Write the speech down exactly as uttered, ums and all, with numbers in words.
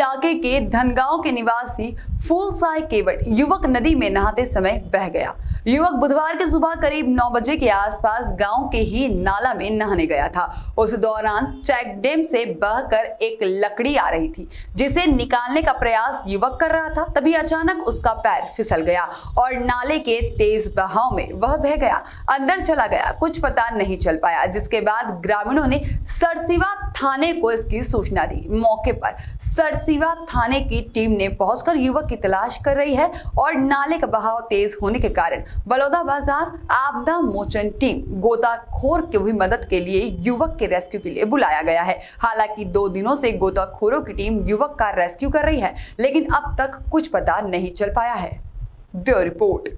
इलाके के धनगांव के निवासी फूलसाई केवट युवक नदी में नहाते समय बह गया। युवक बुधवार की सुबह करीब नौ बजे के आसपास गांव के ही नाला में नहाने गया था। उस दौरान चेक डैम से बहकर एक लकड़ी आ रही थी, जिसे निकालने का प्रयास युवक कर रहा था। तभी अचानक उसका पैर फिसल गया और नाले के तेज बहाव में वह बह गया, अंदर चला गया। कुछ पता नहीं चल पाया, जिसके बाद ग्रामीणों ने सरसीवा थाने को इसकी सूचना दी। मौके पर सरसीवा थाने की टीम ने पहुंचकर युवक की तलाश कर रही है और नाले का बहाव तेज होने के कारण बलौदा बाजार आपदा मोचन टीम गोताखोर की भी मदद के लिए युवक के रेस्क्यू के लिए बुलाया गया है। हालांकि दो दिनों से गोताखोरों की टीम युवक का रेस्क्यू कर रही है, लेकिन अब तक कुछ पता नहीं चल पाया है। Bureau report.